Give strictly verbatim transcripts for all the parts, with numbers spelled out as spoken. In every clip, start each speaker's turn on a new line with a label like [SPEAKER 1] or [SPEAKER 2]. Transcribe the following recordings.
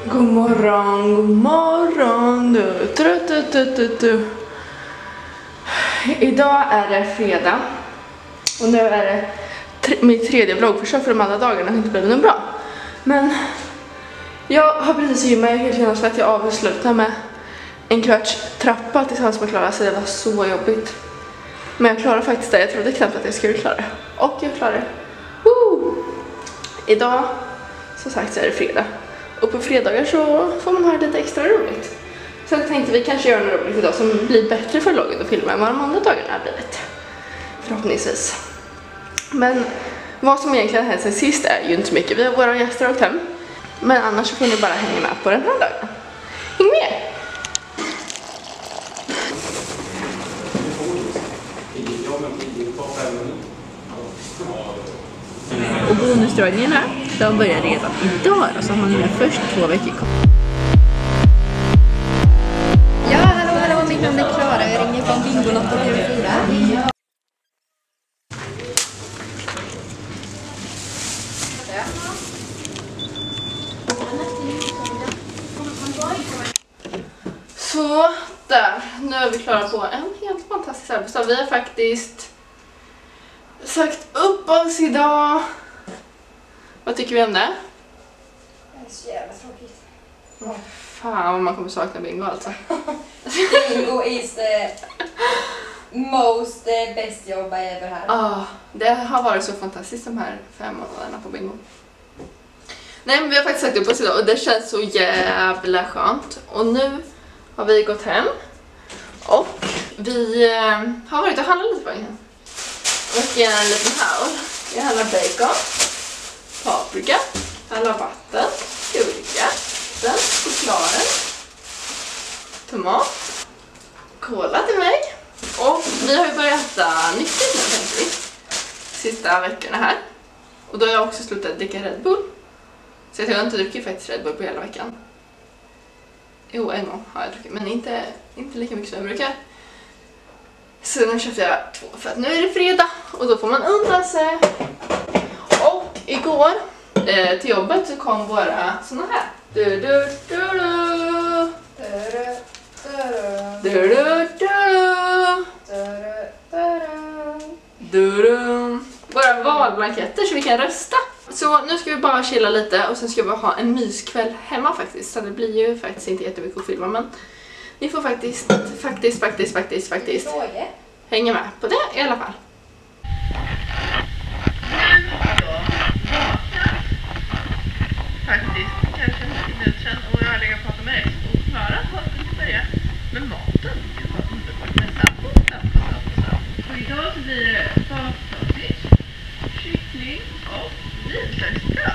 [SPEAKER 1] God morgon, god morgon du. Trött, trött, trött, trött, trött. Idag är det fredag. Och nu är det tre min tredje vloggförsök för de andra dagarna har inte blivit något bra. Men jag har precis gymmat, jag är helt känns för att jag avslutar med en kvarts trappa tillsammans med Klara, så det var så jobbigt. Men jag klarade faktiskt det, jag trodde knappt att jag skulle klara det. Och jag klarade det. Woo! Idag, som sagt, så är det fredag. Och på fredagar så får man ha lite extra roligt. Så jag tänkte vi kanske gör något roligt idag som blir bättre för vloggen och filma än vad de andra dagarna har blivit. Förhoppningsvis. Men vad som egentligen hänt sen sist är ju inte så mycket. Vi har våra gäster åkt hem. Men annars så får ni bara hänga med på den här dagen. Häng med! Och bonusdragningarna, de börjar redan idag. Alltså har ni med först två veckor.
[SPEAKER 2] Ja, hallå, hallå, mitt namn är Klara. Jag ringer från Bingolotto T V fyra.
[SPEAKER 1] Så, där. Nu är vi klara på en helt fantastisk arbetsdag. Vi har faktiskt sagt upp oss idag. Vad tycker vi om det?
[SPEAKER 2] Det är så jävla tråkigt.
[SPEAKER 1] Oh, fan vad man kommer sakna bingo alltså.
[SPEAKER 2] Bingo is the most the best jobb I ever had.
[SPEAKER 1] Ja, ah, det har varit så fantastiskt de här fem månaderna på bingo. Nej, men vi har faktiskt sagt upp oss idag och det känns så jävla skönt. Och nu har vi gått hem och vi eh, har varit och handlat lite på vägen. Och jag har en liten haul. Jag handlar bacon, paprika, handlar vatten, gurka, sen chokladen, tomat, cola till mig. Och vi har ju börjat äta nyttigt nu, tänkte vi. Sista veckorna här. Och då har jag också slutat dricka Red Bull. Så jag har inte druckit faktiskt Red Bull på hela veckan. Jo, en gång har jag druckit, men inte, inte lika mycket som jag brukar. Så nu köpte jag två för att nu är det fredag och då får man undan sig. Och igår eh, till jobbet så kom våra såna här. Du, du, du, du. Du, du, du, du. Du, du. Våra valblanketter så vi kan rösta. Så nu ska vi bara chilla lite och sen ska vi ha en myskväll hemma faktiskt. Så det blir ju faktiskt inte jättemycket att filma, men ni får faktiskt, faktiskt, faktiskt, faktiskt, faktiskt hänga med på det i alla fall. Faktiskt, kanske en minut sedan och jag har legat och pratat med dig och Klara har inte börjat med maten. Det var underbart med sambo, sambo, sambo, sambo. Och idag så blir det potatis, kyckling och vinfläskbröd.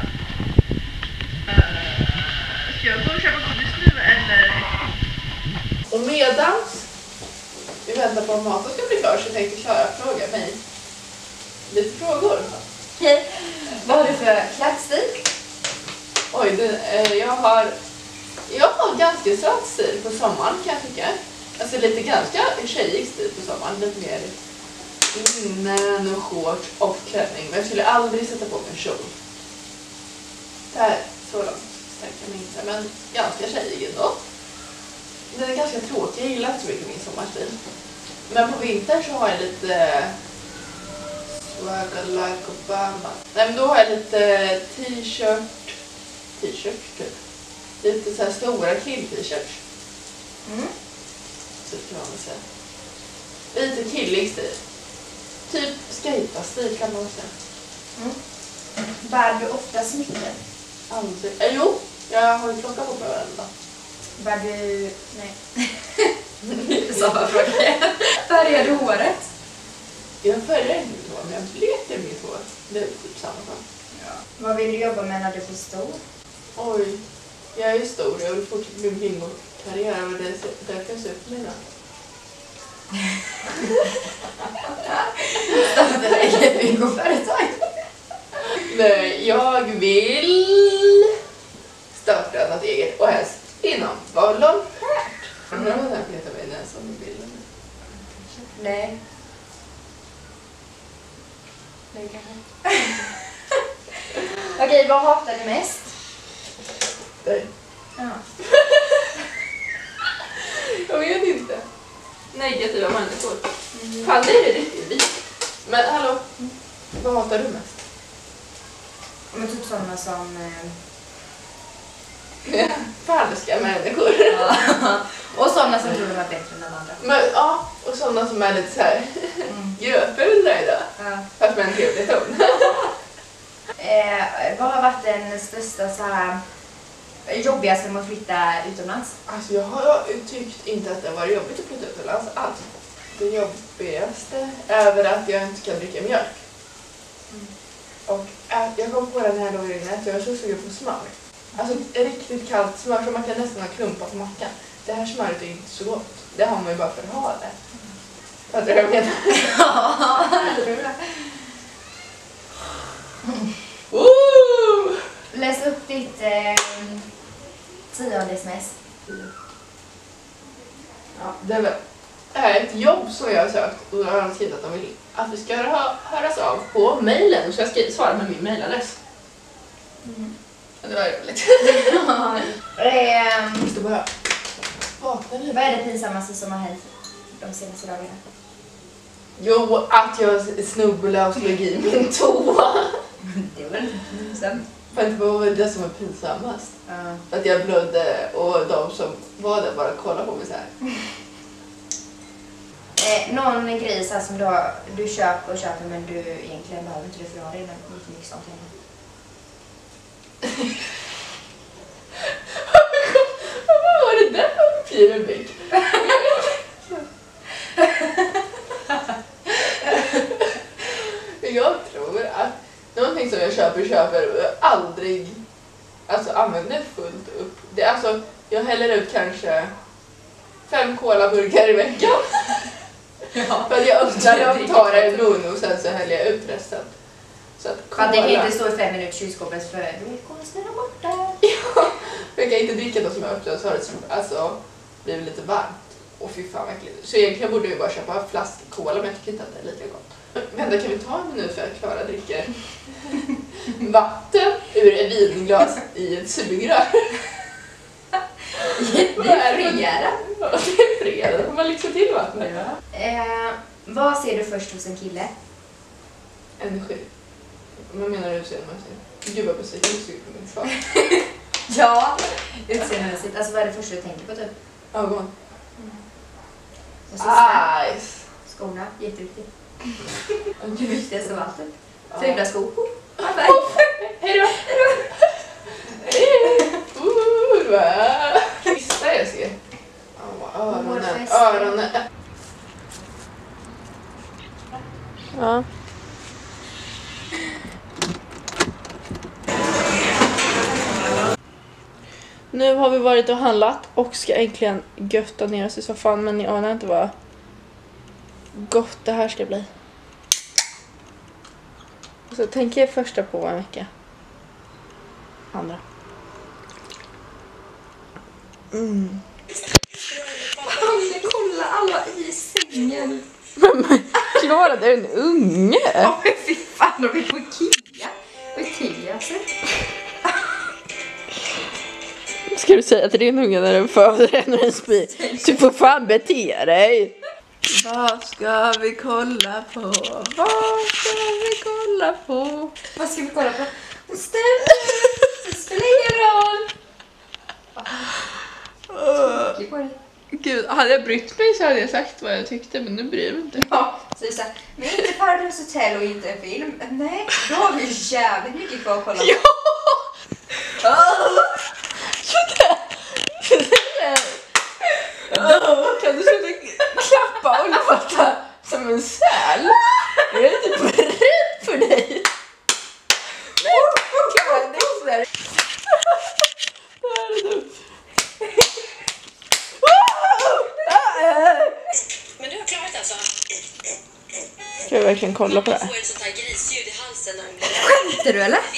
[SPEAKER 1] Uh, ska jag gå och köpa godis nu eller? Och medans vi väntar på att maten ska bli klar så tänkte Klara fråga mig lite frågor.
[SPEAKER 2] Okej, vad har du för klädstil?
[SPEAKER 1] Oj, det, eh, jag har jag har ganska söt stil på sommaren kan jag tycka. Alltså lite ganska tjejig stil på sommaren, lite mer linnen och shorts och klänning. Men jag skulle aldrig sätta på mig en kjol. Det här så långt sträcker jag mig inte, men ganska tjejig ändå. Den är ganska tråkig, jag gillar inte så mycket min sommarstil. Men på vintern så har jag lite swagger like Obama. Nej, men då har jag lite t-shirt t-shirt typ. Lite så här stora kill-t-shirts.
[SPEAKER 2] Mm.
[SPEAKER 1] Så kan man säga. Lite killig stil. Typ skejta-stil kan man säga.
[SPEAKER 2] Mm. Bär du ofta smycken?
[SPEAKER 1] Aldrig. Eh, jo, jag har ju plockat på mig varenda.
[SPEAKER 2] Bär du... Nej. Samma fråga. Färgar du håret?
[SPEAKER 1] Jag färgar inte mitt hår, men jag bleker mitt hår. Det är typ samma sak.
[SPEAKER 2] Ja. Vad vill du jobba med när du blir stor?
[SPEAKER 1] Oj, jag är ju stor. Jag vill fortsätta min bingo-karriär och det är därför jag söker mig då.
[SPEAKER 2] Starta eget bingo-företag.
[SPEAKER 1] Nej, jag vill starta något eget och helst inom volontärt. Mm. Jag har säkert heta mig näsan i bilden.
[SPEAKER 2] Nej. Nej, kanske. Okej, vad hatar du mest?
[SPEAKER 1] Nej.
[SPEAKER 2] Ja.
[SPEAKER 1] Jag vet inte. Negativa människor. Mm. Fan, det är det riktigt vis. Men hallå, mm. vad hatar du mest?
[SPEAKER 2] Men typ sådana som...
[SPEAKER 1] Eh... falska människor.
[SPEAKER 2] Ja. Och sådana som tror de är bättre än de andra.
[SPEAKER 1] Men, ja, och sådana som är lite så här mm. gröpundra idag. Ja. Fast med en trevlig ton.
[SPEAKER 2] eh, vad har varit den största så här jobbigaste med att flytta utomlands?
[SPEAKER 1] Alltså jag har tyckt inte att det var jobbigt att flytta utomlands alls. Det jobbigaste är väl att jag inte kan dricka mjölk. Mm. Och äh, jag kom på den här då i att jag är så sugen på smör. Alltså riktigt kallt smör som man kan nästan ha klumpar på mackan. Det här smöret är inte så gott. Det har man ju bara för att ha det. Fattar du vad jag menar?
[SPEAKER 2] Ja, jag tror det.
[SPEAKER 1] Woo!
[SPEAKER 2] Läs upp ditt eh, tionde sms.
[SPEAKER 1] Ja, det är väl ett jobb som jag har sökt och jag har skrivit att de vill att vi ska hö höras av på mejlen. Så jag ska svara med min mejladress. Mm. Ja, det var roligt.
[SPEAKER 2] eh,
[SPEAKER 1] Måste bara vakna lite.
[SPEAKER 2] Vad är det pinsammaste som har hänt de senaste dagarna?
[SPEAKER 1] Jo, att jag snubblade och slog i min toa.
[SPEAKER 2] Det var inte pinsamt.
[SPEAKER 1] Men det var väl det som var pinsammast. Uh. Att jag blödde och de som var där bara kollade på mig så här.
[SPEAKER 2] Eh, någon grej så här som du, du köper och köper men du egentligen behöver inte det för att ha det lite mycket sånt hemma.
[SPEAKER 1] Vad var det där för pyramid? Jag tror att någonting som jag köper köper och jag aldrig alltså använder fullt upp. Det är alltså jag häller ut kanske fem colaburkar i veckan. Ja, för att jag önskar jag tar en mun och sen så häller jag ut resten. Så att
[SPEAKER 2] ja, det kan inte stå i fem minuter i kylskåpet för du kommer ställa bort där.
[SPEAKER 1] Ja, för jag kan inte dricka något som jag öppnar så har det alltså blivit lite varmt. Och fy fan verkligen. Så egentligen borde jag bara köpa flask cola men jag tycker inte att det är lika gott. Vänta, kan vi ta en minut för att Klara dricker vatten ur ett vinglas i ett sugrör?
[SPEAKER 2] Det är fredag.
[SPEAKER 1] Ja, det är fredag. Då får man liksom till vattnet.
[SPEAKER 2] Ja. Eh, vad ser du först hos en kille?
[SPEAKER 1] Energi. Vad menar du utseendemässigt? Gud vad besviken du suger på mitt svar.
[SPEAKER 2] Ja, utseendemässigt. Alltså vad är det första du tänker på typ?
[SPEAKER 1] Ögon.
[SPEAKER 2] Mm.
[SPEAKER 1] Eyes.
[SPEAKER 2] Skorna, jätteviktigt. Det viktigaste av allt.
[SPEAKER 1] Ja.
[SPEAKER 2] Fula skor.
[SPEAKER 1] Hej då! Hej då! Vad kvistar jag ser. Öronen. Öronen. Ja. Nu har vi varit och handlat och ska äntligen götta ner oss i soffan, men ni anar inte vad gott det här ska bli. Så tänker jag första på en vecka. Andra. Mm.
[SPEAKER 2] Anne, kolla alla i sängen.
[SPEAKER 1] Men Klara, det är en unge.
[SPEAKER 2] Ja, men fy fan, de är på Ikea. Vad är Ikea alltså?
[SPEAKER 1] Ska du säga till din unge när den föder en och en spy? Du får fan bete dig. Vad ska vi kolla på? Vad ska vi kolla på?
[SPEAKER 2] Vad ska vi kolla på? Det stämmer. Det spelar ingen roll.
[SPEAKER 1] Uh,
[SPEAKER 2] på det.
[SPEAKER 1] Gud, hade jag brytt mig så hade jag sagt vad jag tyckte, men nu bryr jag mig inte.
[SPEAKER 2] Ja, så det är så här, men inte Paradise Hotel och inte en film. Nej, då har vi jävligt mycket kvar att kolla på.
[SPEAKER 1] Ja! Oh, kan du sluta klappa och låta som en säl? Jag är inte beredd för dig. Nej, kan det inte där. Det här är dumt.
[SPEAKER 3] Men du har klarat alltså.
[SPEAKER 1] Ska jag verkligen kolla på det här?
[SPEAKER 3] Får ett sånt här grisljud i halsen.
[SPEAKER 2] Skämtar du eller?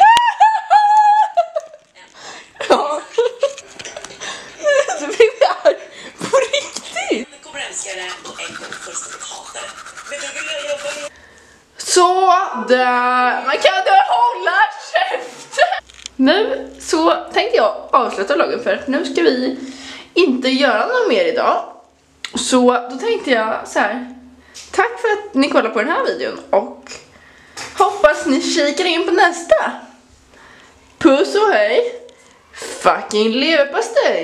[SPEAKER 1] Ja. Så blir vi här på riktigt.
[SPEAKER 3] Man kommer älska det och en kommer fullständigt hata det. Men då vill jag jobba med...
[SPEAKER 1] Så där. Man kan inte hålla käften. nu så tänkte jag avsluta vloggen för nu ska vi inte göra något mer idag. Så då tänkte jag så här: tack för att ni kollar på den här videon och hoppas ni kikar in på nästa. Puss och hej. Fucking leverpastej.